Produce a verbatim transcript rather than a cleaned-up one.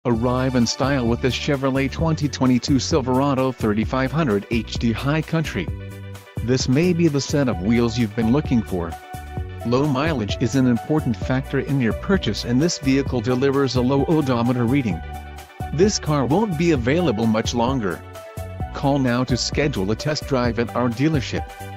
Arrive in style with this Chevrolet twenty twenty-two Silverado thirty-five hundred H D High Country. This may be the set of wheels you've been looking for. Low mileage is an important factor in your purchase, and this vehicle delivers a low odometer reading. This car won't be available much longer. Call now to schedule a test drive at our dealership.